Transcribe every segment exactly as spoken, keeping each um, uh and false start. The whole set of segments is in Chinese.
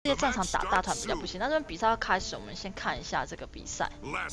些战场打大团比较不行。那这边比赛要开始，我们先看一下这个比赛。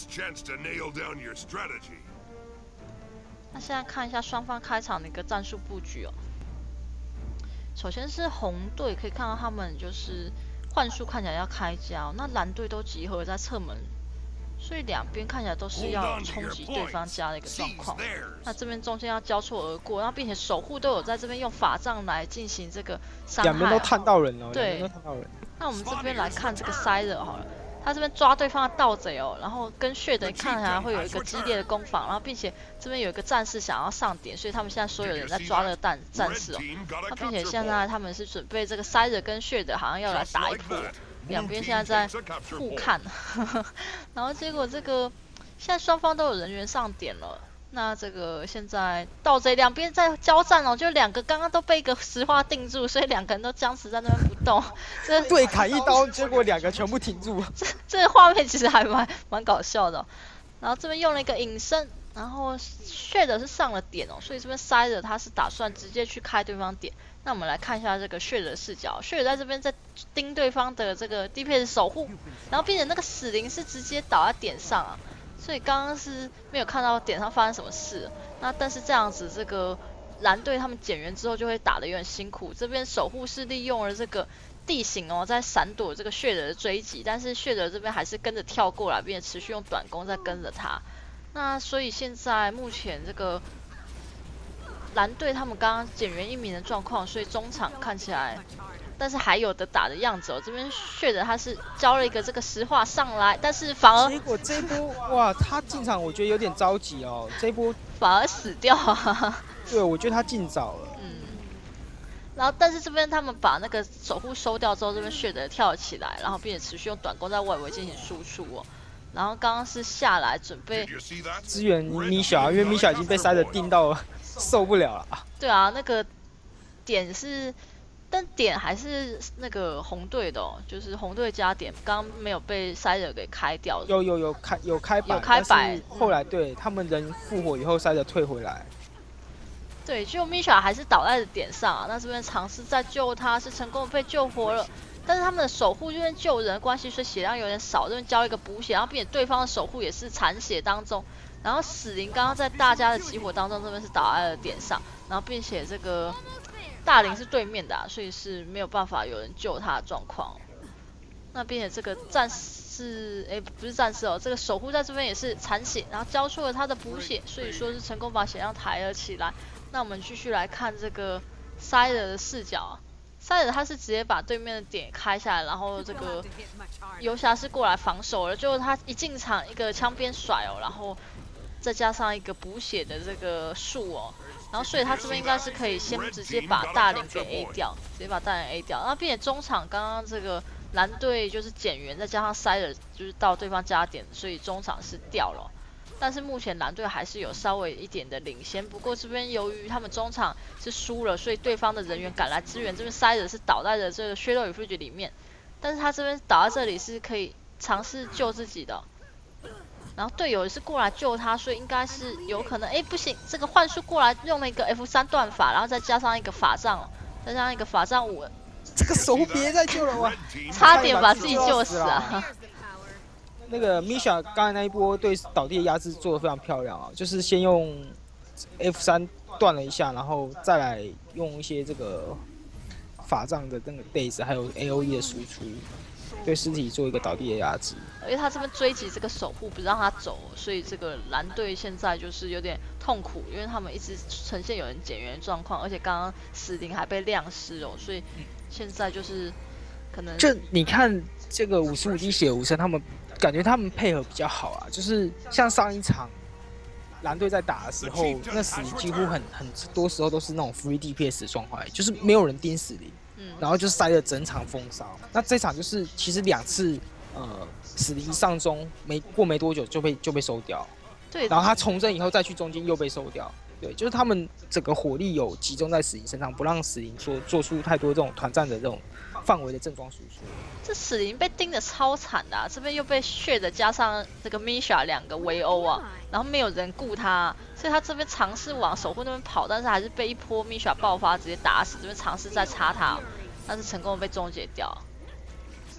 那现在看一下双方开场的一个战术布局哦。首先是红队，可以看到他们就是幻术看起来要开交，那蓝队都集合在侧门。 所以两边看起来都是要冲击对方家的一个状况。那这边中间要交错而过，然后并且守护都有在这边用法杖来进行这个伤害、啊。 两边都探到人了， 对， 都探到人。 那我们这边来看这个塞勒好了，他这边抓对方的盗贼哦，然后跟血的看起来会有一个激烈的攻防，然后并且这边有一个战士想要上点，所以他们现在所有人在抓这个战战士哦。那并且现在他们是准备这个塞勒跟血的好像要来打一波。 两边现在在互看，然后结果这个现在双方都有人员上点了。那这个现在盗贼两边在交战哦，就两个刚刚都被一个石化定住，所以两个人都僵持在那边不动。这对砍一刀，结果两个全部停住。 这这个画面其实还蛮蛮搞笑的、哦。然后这边用了一个隐身，然后血的是上了点哦，所以这边塞的他是打算直接去开对方点。 那我们来看一下这个血的视角，血在这边在盯对方的这个 D P S 守护，然后并且那个死灵是直接倒在点上啊，所以刚刚是没有看到点上发生什么事。那但是这样子，这个蓝队他们减员之后就会打得有点辛苦。这边守护是利用了这个地形哦，在闪躲这个血的追击，但是血的这边还是跟着跳过来，并且持续用短弓在跟着他。那所以现在目前这个。 蓝队他们刚刚减员一名的状况，所以中场看起来，但是还有的打的样子哦。这边血的他是交了一个这个石化上来，但是反而结果这一波哇，他进场我觉得有点着急哦，这一波反而死掉啊。 对，我觉得他进早了。 嗯。然后但是这边他们把那个守护收掉之后，这边血的跳了起来，然后并且持续用短弓在外围进行输出哦。然后刚刚是下来准备支援米小，因为米小已经被塞的定到了。 受不了了啊！ 对啊，那个点是，但点还是那个红队的哦，就是红队加点，刚刚没有被塞尔给开掉。 有有有开有开摆， 有开摆。 后来对他们人复活以后，塞尔退回来。 对，就米莎还是倒在点上啊，那这边尝试在救他，是成功被救活了。但是他们的守护这边救人的关系，所以血量有点少，这边交一个补血，然后并且对方的守护也是残血当中。 然后死灵刚刚在大家的起火当中，这边是倒在了点上，然后并且这个大灵是对面的、啊，所以是没有办法有人救他的状况。那并且这个战士，哎，不是战士哦，这个守护在这边也是残血，然后交出了他的补血，所以说是成功把血量抬了起来。那我们继续来看这个塞尔的视角、啊。 塞尔他是直接把对面的点开下来，然后这个游侠是过来防守了，就是他一进场一个枪边甩哦，然后再加上一个补血的这个术哦，然后所以他这边应该是可以先直接把大灵给 A 掉，直接把大灵 A 掉，然后并且中场刚刚这个蓝队就是减员，再加上塞尔就是到对方加点，所以中场是掉了。 但是目前蓝队还是有稍微一点的领先，不过这边由于他们中场是输了，所以对方的人员赶来支援，这边塞的是倒在了这个血肉与fruit里面，但是他这边倒在这里是可以尝试救自己的，然后队友也是过来救他，所以应该是有可能，哎不行，这个幻术过来用了一个 F 三 断法，然后再加上一个法杖，再加上一个法杖五， 这个手别再救了哇， 差点把自己救死啊！ 那个米莎刚才那一波对倒地的压制做得非常漂亮啊，就是先用 F 三 断了一下，然后再来用一些这个法杖的那个 daze， 还有 A O E 的输出，对尸体做一个倒地的压制。 因为他这边追击这个守护不让他走，所以这个蓝队现在就是有点痛苦，因为他们一直呈现有人减员状况，而且刚刚死灵还被亮尸哦，所以现在就是可能就你看这个五十五滴血无声，他们。 感觉他们配合比较好啊，就是像上一场蓝队在打的时候，那死灵几乎很很多时候都是那种 free D P S 的状态，就是没有人盯死灵，嗯，然后就塞了整场风骚。那这场就是其实两次呃死灵上中没过没多久就被就被收掉， 对， 然后他重生以后再去中间又被收掉，对，就是他们整个火力有集中在死灵身上，不让死灵做做出太多这种团战的这种范围的正装输出。 这死灵被盯得超惨的、啊，这边又被血的加上这个 Misha 两个围殴啊，然后没有人顾他，所以他这边尝试往守护那边跑，但是还是被一波 Misha 爆发直接打死，这边尝试再插他，但是成功被终结掉。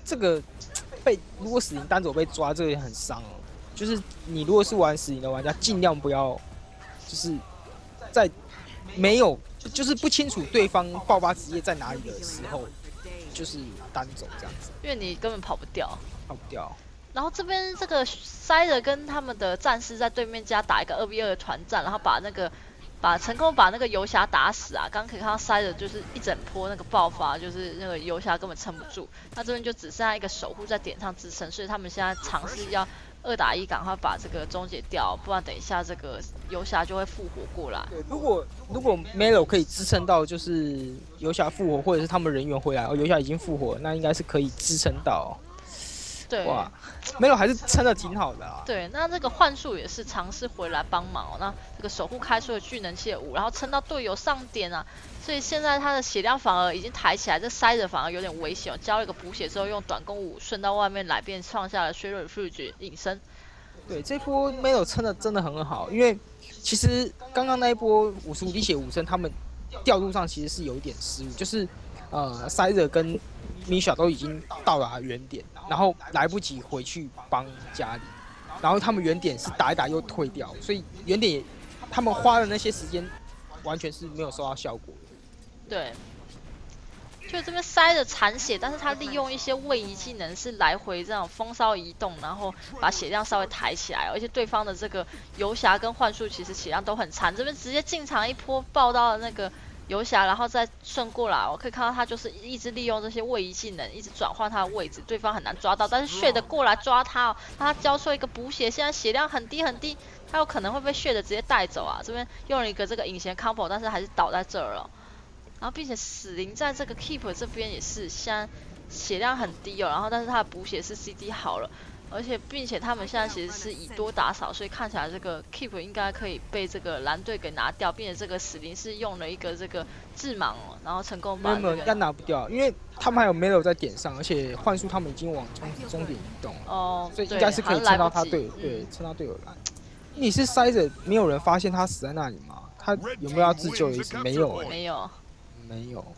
这个被如果死灵单走被抓，这个也很伤哦。就是你如果是玩死灵的玩家，尽量不要就是在没有就是不清楚对方爆发职业在哪里的时候，就是单走这样子， 因为你根本跑不掉， 跑不掉。 然后这边这个塞尔跟他们的战士在对面家打一个二 v 二的团战，然后把那个把成功把那个游侠打死啊！刚刚可以看到塞尔就是一整波那个爆发，就是那个游侠根本撑不住。那这边就只剩下一个守护在点上支撑，所以他们现在尝试要二打一，赶快把这个终结掉，不然等一下这个游侠就会复活过来。 对，如果如果 Melo 可以支撑到就是游侠复活，或者是他们人员回来，哦，游侠已经复活，那应该是可以支撑到。 对， 哇 ，Melo 还是撑得挺好的啊。 对，那这个幻术也是尝试回来帮忙哦。那这个守护开出了巨能器的五，然后撑到队友上点啊，所以现在他的血量反而已经抬起来，这塞着反而有点危险哦。交了一个补血之后，用短弓五顺到外面来，便创下了削弱的数据隐身。 对，这波 Melo 撑的真的很好，因为其实刚刚那一波五十五滴血五升，他们调度上其实是有一点失误，就是呃塞着跟米小都已经到达原点，然后来不及回去帮家里，然后他们原点是打一打又退掉，所以原点也他们花的那些时间完全是没有收到效果的。 对，就这边塞着残血，但是他利用一些位移技能是来回这种风骚移动，然后把血量稍微抬起来，而且对方的这个游侠跟幻术其实血量都很残，这边直接进场一波爆到了那个游侠，然后再顺过来，我可以看到他就是一直利用这些位移技能，一直转换他的位置，对方很难抓到。但是血的过来抓他哦，让他交出一个补血，现在血量很低很低，他有可能会被血的直接带走啊。这边用了一个这个隐形 combo， 但是还是倒在这儿了。然后并且死灵在这个 keep 这边也是现在血量很低哦，然后但是他的补血是 C D 好了。而且，并且他们现在其实是以多打少，所以看起来这个 keep 应该可以被这个蓝队给拿掉，并且这个死灵是用了一个这个致盲哦，然后成功把、 那个。应该拿不掉，因为他们还有 Melo 在点上，而且幻术他们已经往终终点移动了， 哦， 所以应该是可以撑到他队友，对，撑到队友来。你是塞着，没有人发现他死在那里吗？他有没有要自救的意思？没有、欸， 没有， 没有。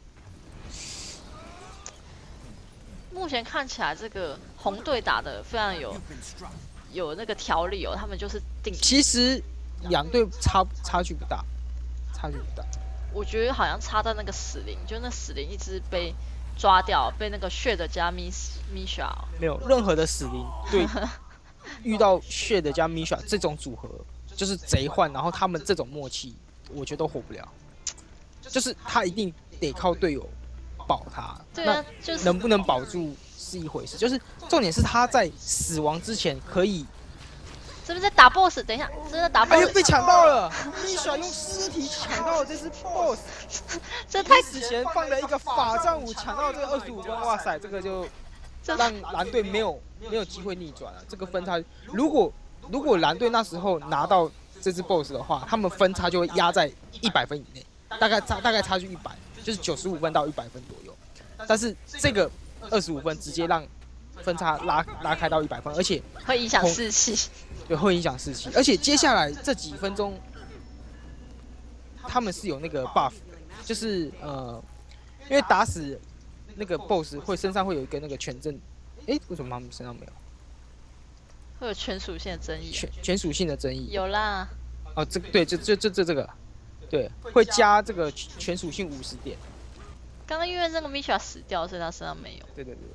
目前看起来这个红队打的非常有有那个条理哦，他们就是定。 其实两队差差距不大，差距不大。 我觉得好像差在那个死灵，就那死灵一直被抓掉，被那个血的加米米莎。 没有任何的死灵对遇到血的加米莎这种组合，就是贼换，然后他们这种默契，我觉得都活不了。就是他一定得靠队友。保他， 对啊，就是能不能保住是一回事，就是重点是他在死亡之前可以。 这边在打 boss， 等一下，这在打 boss， 哎呦被抢到了！米莎用尸体抢到了这只 boss， 这太死前放了一个法杖舞抢到这个二十五分，哇塞，这个就让蓝队没有没有机会逆转了。这个分差，如果如果蓝队那时候拿到这只 boss 的话，他们分差就会压在一百分以内，大概差大概差距一百。就是九十五分到一百分左右，但是这个二十五分直接让分差拉拉开到一百分，而且会影响士气， 对，会影响士气。而且接下来这几分钟，他们是有那个 buff， 就是呃，因为打死那个 boss 会身上会有一个那个全阵，哎，为什么他们身上没有？ 会有全属性的争议， 全全属性的争议有啦。 哦，这个对，这这这这这个。对，会加这个全属性五十点。 刚刚因为那个 Misha 死掉，所以他身上没有。 对对对。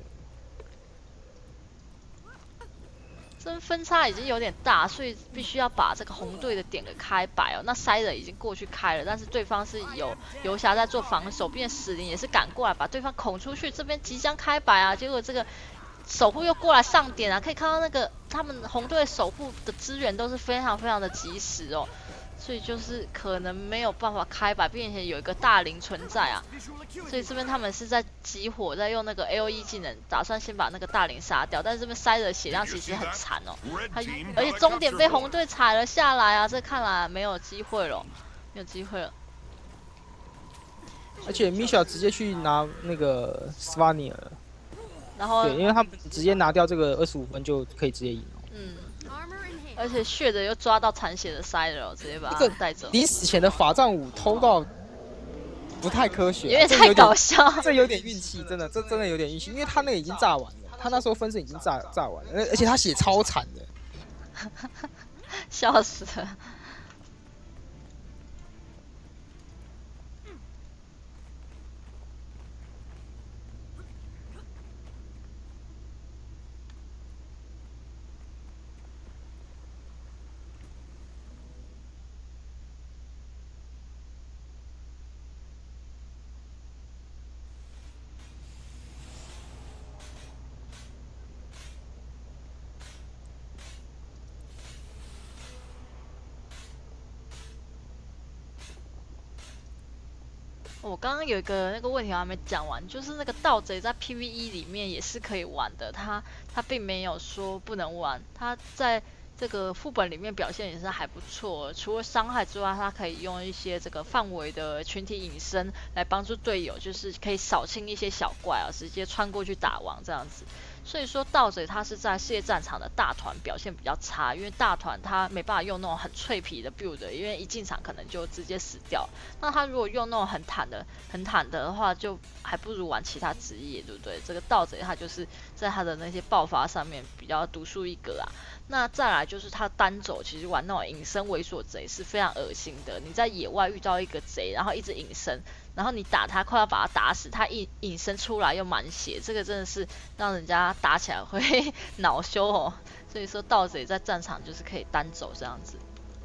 这分差已经有点大，所以必须要把这个红队的点给开白哦。那塞尔已经过去开了，但是对方是有游侠在做防守，并且死灵也是赶过来把对方拱出去。这边即将开白啊，结果这个守护又过来上点啊，可以看到那个他们红队守护的资源都是非常非常的及时哦。所以就是可能没有办法开吧，并且有一个大灵存在啊，所以这边他们是在集火，在用那个 L E 技能，打算先把那个大灵杀掉。但是这边塞的血量其实很残哦，他而且终点被红队踩了下来啊，这看来没有机会了，没有机会了。 而且 Misha 直接去拿那个 Svanir 了， 然后对，因为他们直接拿掉这个二十五分就可以直接赢了。 嗯。而且血的又抓到残血的塞了，直接把他带走。 临死前的法杖舞偷到不太科学、啊， 有点太搞笑， 这有点运气，真的，这真的有点运气，因为他那个已经炸完了，他那时候分身已经炸炸完了，而而且他血超惨的， 笑死了。我刚刚有一个那个问题我还没讲完，就是那个盗贼在 P V E 里面也是可以玩的，他他并没有说不能玩，他在这个副本里面表现也是还不错。除了伤害之外，他可以用一些这个范围的群体隐身来帮助队友，就是可以扫清一些小怪啊，直接穿过去打王这样子。所以说盗贼他是在世界战场的大团表现比较差，因为大团他没办法用那种很脆皮的 build， 因为一进场可能就直接死掉。那他如果用那种很坦的、很坦的的话，就还不如玩其他职业，对不对？这个盗贼他就是在他的那些爆发上面比较独树一格啊。那再来就是他单走，其实玩那种隐身猥琐贼是非常恶心的。你在野外遇到一个贼，然后一直隐身。然后你打他，快要把他打死，他一隐身出来又满血，这个真的是让人家打起来会恼羞哦。所以说盗贼在战场就是可以单走这样子。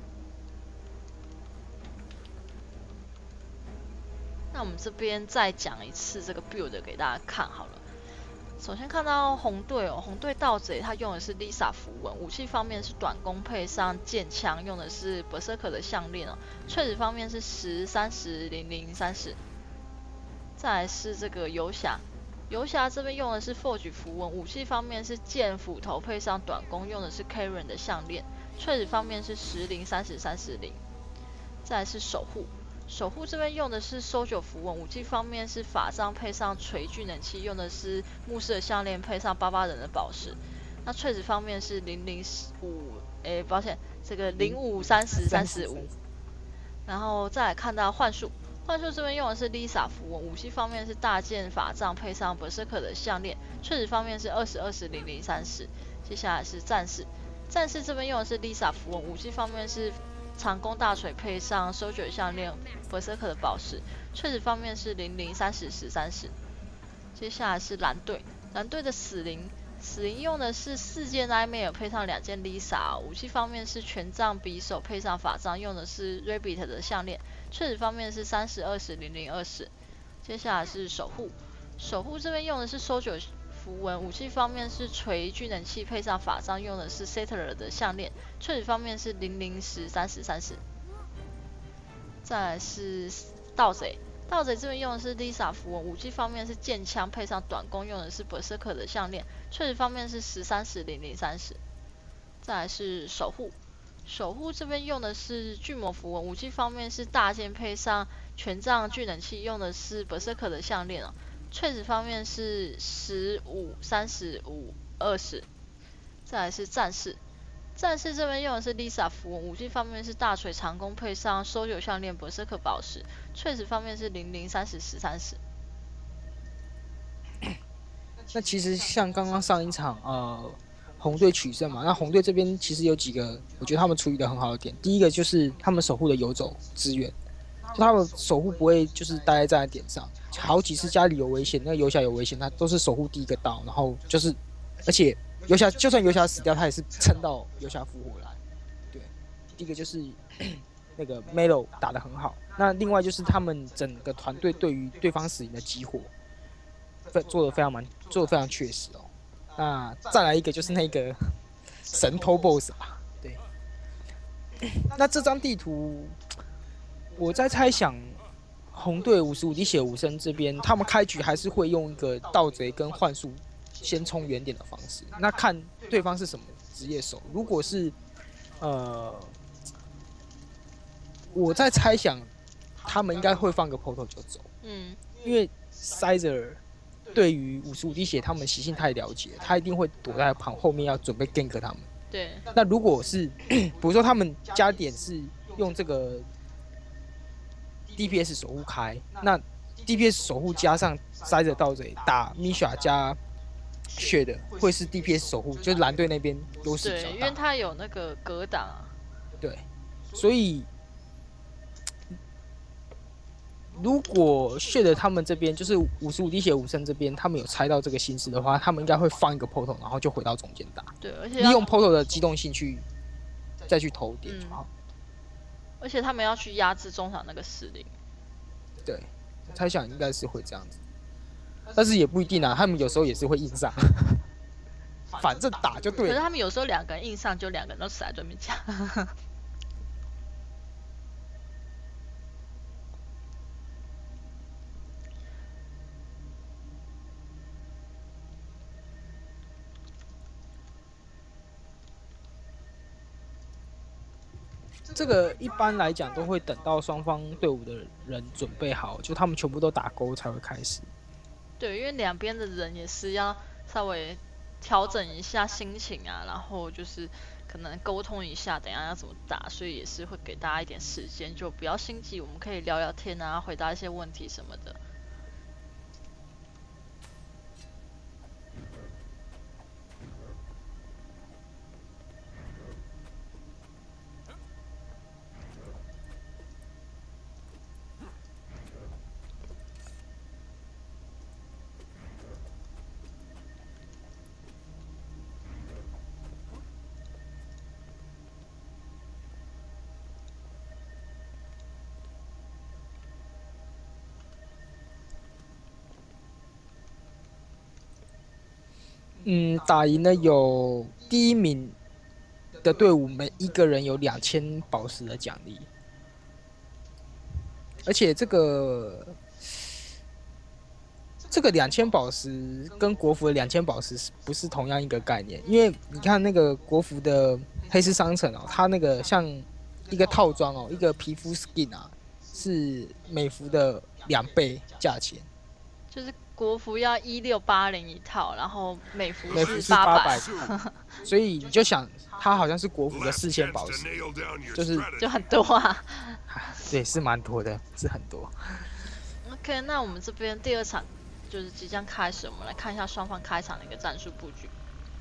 那我们这边再讲一次这个 build 给大家看好了。首先看到红队哦，红队盗贼他用的是 Lisa 符文，武器方面是短弓配上剑枪，用的是 Berserker 的项链哦。翠子方面是十、三十、零零、三十。再来是这个游侠，游侠这边用的是 Forge 符文，武器方面是剑、斧头配上短弓，用的是 Karen 的项链。翠子方面是十、零、三十、三十、零。再来是守护。守护这边用的是搜九符文，武器方面是法杖配上锤巨能器，用的是牧师的项链配上巴巴人的宝石。那翠子方面是零零五，诶，抱歉，这个零五三十三十五。然后再来看到幻术，幻术这边用的是 Lisa 符文，武器方面是大剑法杖配上 Berserker 的项链。翠子方面是二十、二十、零零、三十。接下来是战士，战士这边用的是 Lisa 符文，武器方面是长弓大锤配上收卷项链 Berserker 的宝石。翠子方面是零零、三十、十、三十。接下来是蓝队，蓝队的死灵，死灵用的是四件 Nightmare 配上两件 Lisa， 武器方面是权杖匕首配上法杖，用的是 Rabbit 的项链。翠子方面是三十、二十、零零、二十。接下来是守护，守护这边用的是收九符文，武器方面是锤巨能器配上法杖，用的是 Settler 的项链。翠子方面是零零、十、三十、三十。再来是盗贼，盗贼这边用的是 Lisa 符文，武器方面是剑枪配上短弓，用的是 Berserker 的项链。翠子方面是十、三十、零零、三十。再来是守护，守护这边用的是巨魔符文，武器方面是大剑配上权杖巨能器，用的是 Berserker 的项链哦。翠子方面是十五、三十五、二十。再来是战士，战士这边用的是 Lisa 符文，武器方面是大锤长弓配上收九项链 Berserker 宝石。翠子方面是零零、三十、十、三十。 那其实像刚刚上一场呃红队取胜嘛，那红队这边其实有几个我觉得他们处理的很好的点，第一个就是他们守护的游走资源，就他们守护不会就是待在站在点上，好几次家里有危险，那个游侠有危险，他都是守护第一个到，然后就是而且游侠就算游侠死掉，他也是撑到游侠复活来。对，第一个就是那个 Melo 打得很好，那另外就是他们整个团队对于对方死灵的激活，做的非常蛮，做的非常确实哦。那再来一个就是那个神偷 BOSS 啊，对。那这张地图，我在猜想，红队五十五滴血无声这边，他们开局还是会用一个盗贼跟幻术先冲远点的方式，那看对方是什么职业手。如果是呃，我在猜想，他们应该会放个 portal 就走，嗯，因为 Sizer 对于五十五滴血他们习性太了解，他一定会躲在旁后面要准备 gank 他们。 对。 那如果是比如说他们加点是用这个 D P S 守护开，那 D P S 守护加上塞着盗贼打 Misha 加血的，会是 D P S 守护，就是蓝队那边优势比较对，因大。 为他有那个格挡啊。 对，所以如果血的他们这边就是五十五滴血武圣这边，他们有猜到这个心思的话，他们应该会放一个 portal， 然后就回到中间打。 对，而且利用 portal 的机动性去再去投点就好。嗯、 而且他们要去压制中场那个死灵。 对，猜想应该是会这样子，但是也不一定啊，他们有时候也是会硬上。反正打就对了。 可是他们有时候两个人硬上，就两个人都死在对面家。 这个一般来讲都会等到双方队伍的人准备好，就他们全部都打勾才会开始。 对，因为两边的人也是要稍微调整一下心情啊，然后就是可能沟通一下，等一下要怎么打，所以也是会给大家一点时间，就不要心急，我们可以聊聊天啊，回答一些问题什么的。 嗯，打赢了有第一名的队伍，每一个人有两千宝石的奖励，而且这个这个两千宝石跟国服的两千宝石不是同样一个概念？因为你看那个国服的黑市商城哦，它那个像一个套装哦，一个皮肤 skin 啊，是美服的两倍价钱， 就是。国服要一六八零一套，然后美服是八百，所以你就想，它好像是国服的四千宝石，就是就很多啊。 对，是蛮多的，是很多。 OK， 那我们这边第二场就是即将开始，我们来看一下双方开场的一个战术布局。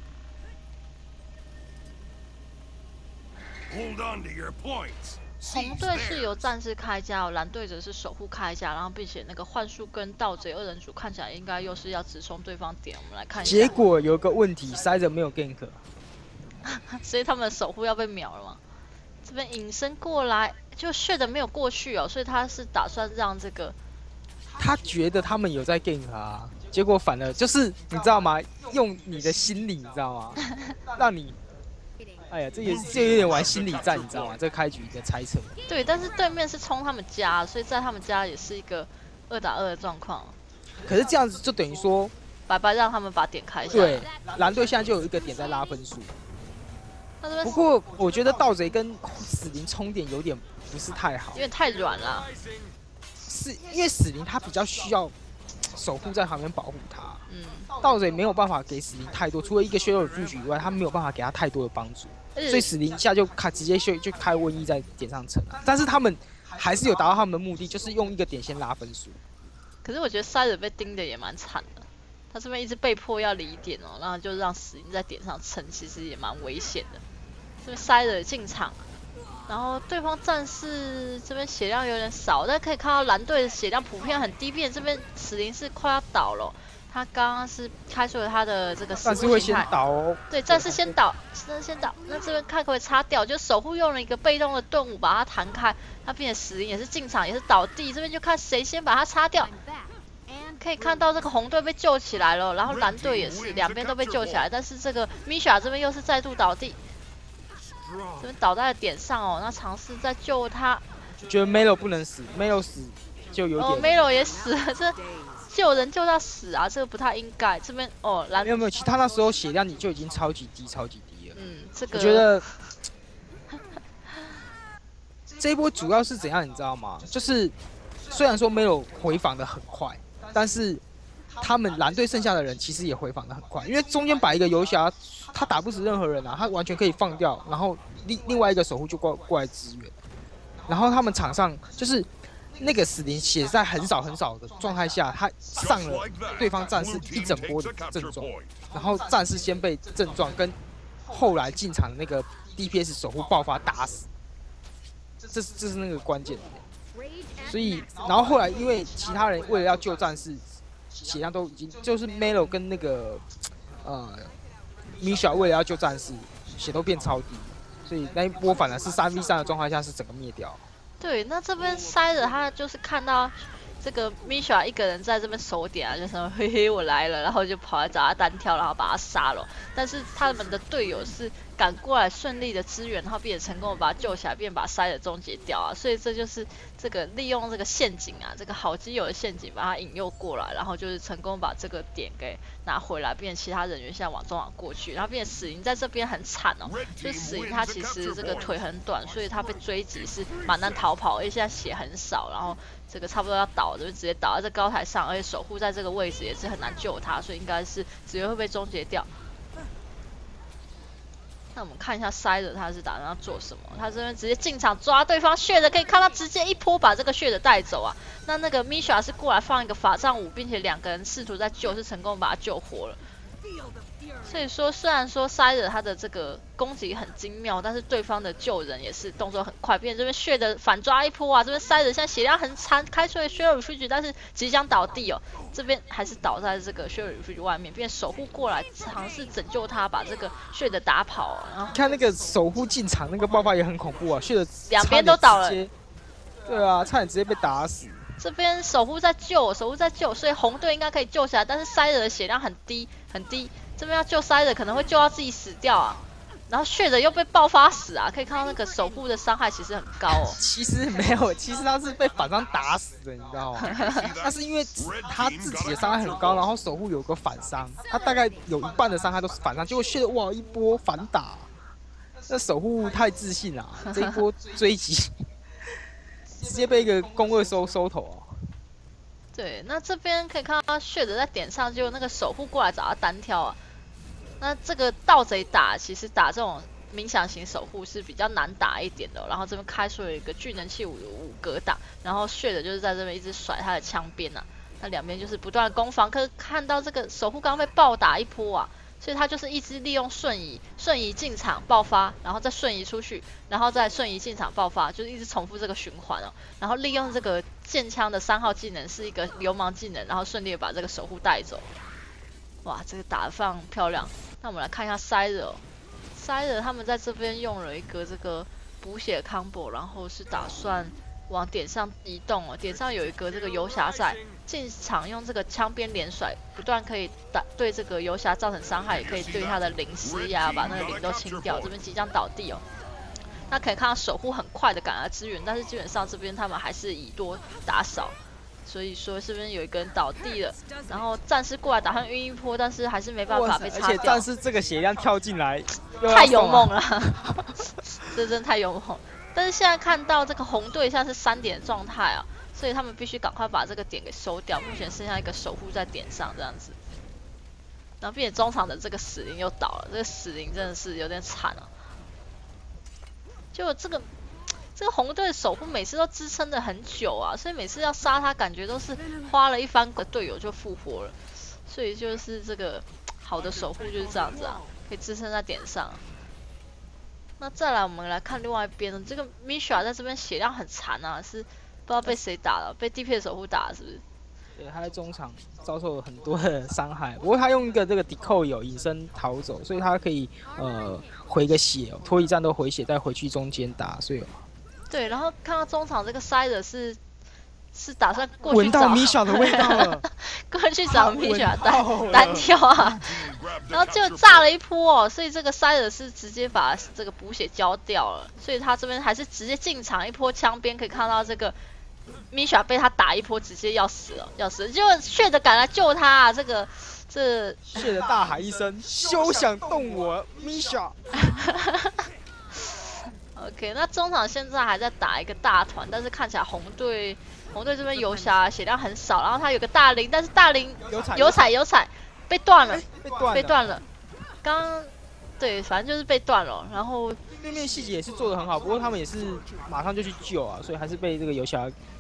Hold on to your points. 红队是由战士开家哦，蓝队则是守护开家，然后并且那个幻术跟盗贼二人组看起来应该又是要直冲对方点，我们来看一下。 结果有个问题，塞着没有 gank， 所以他们的守护要被秒了吗？这边隐身过来，就血的没有过去哦，所以他是打算让这个。 他觉得他们有在 gank 啊，结果反而就是你知道吗？用你的心理，你知道吗？让你。哎呀，这也这有点玩心理战，你知道吗？这开局的猜测。 对，但是对面是冲他们家，所以在他们家也是一个二打二的状况。 可是这样子就等于说， 白白让他们把点开下来。对，蓝队现在就有一个点在拉分数。不过我觉得盗贼跟死灵冲点有点不是太好， 因为太软了。 是因为死灵他比较需要守护在旁边保护他。 嗯。 盗贼没有办法给死灵太多，除了一个削弱的布局以外，他没有办法给他太多的帮助，所以死灵一下就开直接就就开瘟疫在点上城了。但是他们还是有达到他们的目的，就是用一个点先拉分数。 可是我觉得塞尔被盯的也蛮惨的，他这边一直被迫要离点哦，然后就让死灵在点上撑，其实也蛮危险的。这边塞尔进场，然后对方战士这边血量有点少，但可以看到蓝队的血量普遍很低，并且这边死灵是快要倒了。他刚刚是开出了他的这个死但是会先倒哦。 对，战士先倒，战士先倒。那这边看可不可以擦掉？就守护用了一个被动的盾舞把它弹开，他并且死灵也是进场，也是倒地。这边就看谁先把它擦掉。可以看到这个红队被救起来了，然后蓝队也是两边都被救起来，但是这个 Misha 这边又是再度倒地，这边倒在了点上哦。那尝试在救他， 觉得 Melo 不能死 ，Melo 死就有点。 哦 ，Melo 也死了，这。救人救到死啊，这个不太应该。这边哦，蓝没有没有，其实他那时候血量你就已经超级低，超级低了。 嗯，这个我觉得这一波主要是怎样，你知道吗？就是虽然说没有回防的很快，但是他们蓝队剩下的人其实也回防的很快，因为中间摆一个游侠，他打不死任何人啊，他完全可以放掉，然后另另外一个守护就过过来支援，然后他们场上就是那个死灵血在很少很少的状态下，他上了对方战士一整波的正撞，然后战士先被正撞，跟后来进场的那个 D P S 守护爆发打死，这是这是那个关键点。所以，然后后来因为其他人为了要救战士，血量都已经就是 Melo 跟那个呃米小为了要救战士，血都变超低，所以那一波反而是三 v 三的状态下是整个灭掉。 对，那这边塞着他就是看到这个 Misha 一个人在这边守点啊，就说嘿嘿我来了，然后就跑来找他单挑，然后把他杀了。但是他们的队友是赶过来顺利的支援，然后并且成功的把他救起来，并把塞着终结掉啊。所以这就是这个利用这个陷阱啊，这个好基友的陷阱把他引诱过来，然后就是成功把这个点给拿回来，并且其他人员现在往中网过去，然后并且死灵在这边很惨哦，就是死灵他其实这个腿很短，所以他被追击是蛮难逃跑，而且现在血很少，然后这个差不多要倒，就直接倒在这高台上，而且守护在这个位置也是很难救他，所以应该是直接会被终结掉。那我们看一下塞德他是打算要做什么？他这边直接进场抓对方血的，可以看到直接一波把这个血的带走啊。那那个 Misha 是过来放一个法杖舞，并且两个人试图在救，是成功把他救活了。所以说，虽然说塞德他的这个攻击很精妙，但是对方的救人也是动作很快。并且这边血的反抓一波啊，这边塞德现在血量很惨，开出了血尔 refuge， 但是即将倒地哦。这边还是倒在这个血尔 refuge 外面，并且守护过来尝试拯救他，把这个血的打跑。然后看那个守护进场那个爆发也很恐怖啊，血的两边都倒了。 对啊，差点直接被打死。 这边守护在救，守护在救，所以红队应该可以救起来，但是塞德的血量很低很低。这边要救塞德可能会救到自己死掉啊，然后血的又被爆发死啊，可以看到那个守护的伤害其实很高哦。 其实没有，其实他是被反伤打死的，你知道吗？他是因为他自己的伤害很高，然后守护有个反伤，他大概有一半的伤害都是反伤，结果血的哇一波反打，那守护太自信了，这一波追击直接被一个攻二收收头哦。 对，那这边可以看到血的在点上，结果那个守护过来找他单挑啊。那这个盗贼打，其实打这种冥想型守护是比较难打一点的、哦。然后这边开出了一个巨能器五五格挡，然后血的就是在这边一直甩他的枪边啊。那两边就是不断的攻防，可是看到这个守护刚刚被暴打一波啊，所以他就是一直利用瞬移，瞬移进场爆发，然后再瞬移出去，然后再瞬移进场爆发，就是一直重复这个循环哦。然后利用这个剑枪的三号技能是一个流氓技能，然后顺利的把这个守护带走。哇，这个打得非常漂亮。那我们来看一下塞德、哦，塞德他们在这边用了一个这个补血 combo， 然后是打算往点上移动哦。点上有一个这个游侠在进场，用这个枪边连甩，不断可以打对这个游侠造成伤害，也可以对他的灵施压，把那个灵都清掉。这边即将倒地哦。那可以看到守护很快的赶来支援，但是基本上这边他们还是以多打少。所以说这边有一个人倒地了，然后战士过来打算晕一波，但是还是没办法被擦掉。 而且战士这个血量跳进来， 太勇猛了，这真的太勇猛。但是现在看到这个红队现在是三点状态啊，所以他们必须赶快把这个点给收掉。目前剩下一个守护在点上这样子，然后并且中场的这个死灵又倒了，这个死灵真的是有点惨啊。就这个。这个红队的守护每次都支撑的很久啊，所以每次要杀他，感觉都是花了一番个队友就复活了。所以就是这个好的守护就是这样子啊，可以支撑在点上。那再来我们来看另外一边呢，这个 Misha 在这边血量很残啊，是不知道被谁打了，被 D P 的守护打了是不是？ 对，他在中场遭受了很多的伤害，不过他用一个这个 decoy 有隐身逃走，所以他可以呃回个血、哦，脱离战斗回血，再回去中间打，所以。 对，然后看到中场这个塞的是是打算过去找闻到米小的味道了， 过去找米小单单挑啊，然后就炸了一波哦，所以这个塞的是直接把这个补血交掉了，所以他这边还是直接进场一波枪边，可以看到这个米小被他打一波，直接要死了，要死了，结果血的赶来救他啊，这个这血的大喊一声，休想动我，米小。 OK， 那中场现在还在打一个大团，但是看起来红队红队这边游侠血量很少，然后他有个大灵，但是大灵有踩有踩被断了， 被断被断了。刚刚对，反正就是被断了。然后对面细节也是做的很好，不过他们也是马上就去救啊，所以还是被这个游侠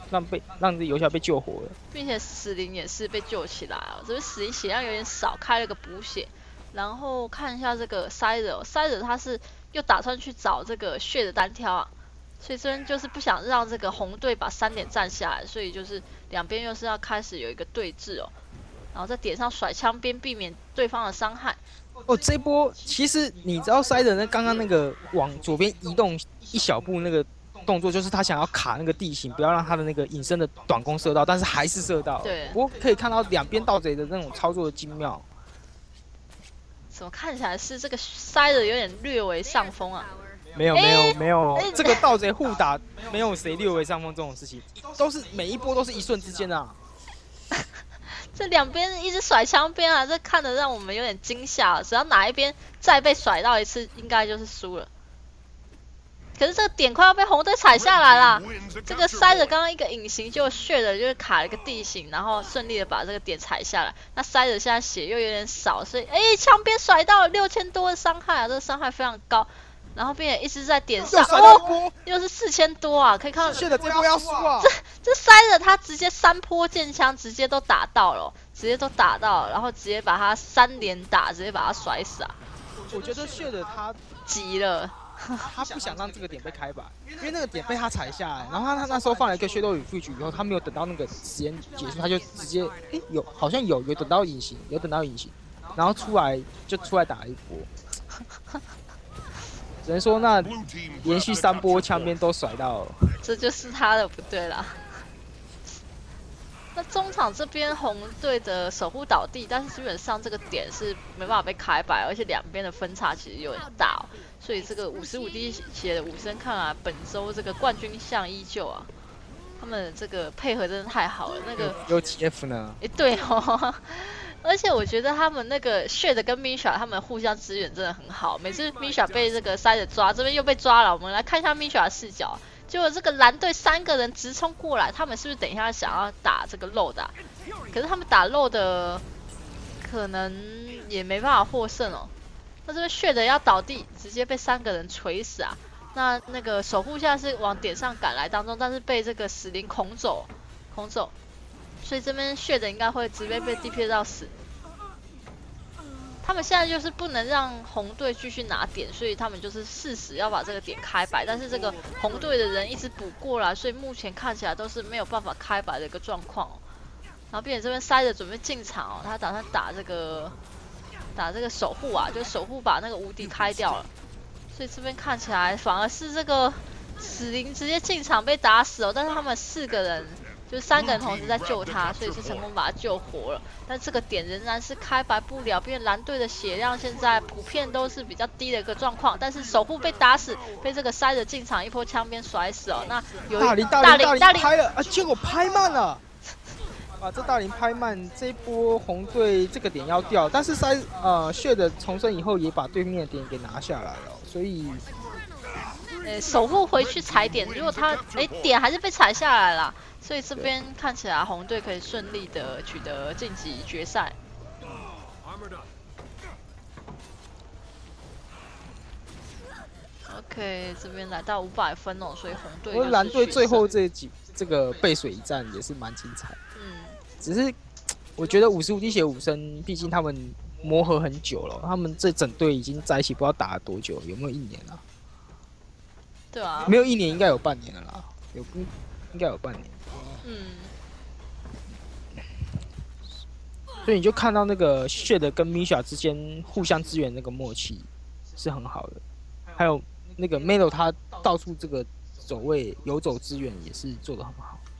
让被让这游侠被救活了， 并且死灵也是被救起来了。这边死灵血量有点少，开了个补血。然后看一下这个塞德，塞德他是又打算去找这个血的单挑啊，所以这边就是不想让这个红队把三点占下来，所以就是两边又是要开始有一个对峙哦，然后在点上甩枪边避免对方的伤害。 哦，这波其实你知道塞德那刚刚那个往左边移动一小步那个动作，就是他想要卡那个地形，不要让他的那个隐身的短弓射到，但是还是射到。 对。 不过可以看到两边盗贼的那种操作的精妙。 怎么看起来是这个塞德有点略微上风啊？ 没有没有没有，这个盗贼互打没有谁略微上风这种事情，都是每一波都是一瞬之间的、啊。 这两边一直甩枪边啊，这看得让我们有点惊吓了。只要哪一边再被甩到一次，应该就是输了。可是这个点快要被红队踩下来了，这个塞着刚刚一个隐形就血的，就是卡了一个地形，然后顺利的把这个点踩下来。那塞着现在血又有点少，所以哎，枪边甩到了六千多的伤害啊，这个伤害非常高。然后并且一直在点上，哦，又是四千多啊，可以看到。 血的这波要输啊！ 这这塞着他直接三波剑枪直接都打到了，直接都打到了，然后直接把他三连打，直接把他甩死啊！ 我觉得血的他急了。 他不想让这个点被开摆，因为那个点被他踩下来，然后他他那时候放了一个血斗与赋予以后，他没有等到那个时间结束，他就直接哎有好像有有等到隐形，有等到隐形，然后出来就出来打了一波，只能说那连续三波枪边都甩到了， 这就是他的不对啦。那中场这边红队的守护倒地，但是基本上这个点是没办法被开摆，而且两边的分差其实有点大、哦，所以这个五十五滴血的武僧看来本周这个冠军相依旧啊，他们这个配合真的太好了。那个有 T F 呢？ 哎，对哦，而且我觉得他们那个 Shed 跟 Misha 他们互相支援真的很好，每次 Misha 被这个塞着抓，这边又被抓了，我们来看一下 Misha 的视角。结果这个蓝队三个人直冲过来，他们是不是等一下想要打这个漏的、啊？可是他们打漏的可能也没办法获胜哦。那这边血的要倒地，直接被三个人锤死啊！那那个守护现在是往点上赶来当中，但是被这个死灵恐走，恐走，所以这边血的应该会直接被 D P 到死。他们现在就是不能让红队继续拿点，所以他们就是誓死要把这个点开摆。但是这个红队的人一直补过来，所以目前看起来都是没有办法开摆的一个状况、哦。然后并且这边塞着准备进场哦，他打算打这个打这个守护啊，就守护把那个无敌开掉了。所以这边看起来反而是这个死灵直接进场被打死哦，但是他们四个人。就是三个人同时在救他，所以是成功把他救活了。但这个点仍然是开摆不了，因为蓝队的血量现在普遍都是比较低的一个状况。但是守护被打死，被这个塞着进场一波枪边甩死哦。那有大林大林大林拍了啊，结果拍慢了。啊，这大林拍慢，这一波红队这个点要掉，但是塞呃血的重生以后也把对面的点给拿下来了，所以。 呃，守护回去踩点，如果他哎点还是被踩下来了，所以这边看起来红队可以顺利的取得晋级决赛。OK， 这边来到五百分哦，所以红队。 不过蓝队最后这几这个背水一战也是蛮精彩。嗯，只是我觉得五十五滴血武僧，毕竟他们磨合很久了，他们这整队已经在一起，不知道打了多久，有没有一年啊？ 对啊， 没有一年应该有半年了啦，有应该有半年。嗯，所以你就看到那个 Shed 跟 Misha 之间互相支援那个默契是很好的，还有那个 Melo 他到处这个走位游走支援也是做得很好。